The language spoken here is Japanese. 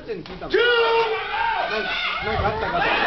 ちゃんに聞いたの。なんかあったかと。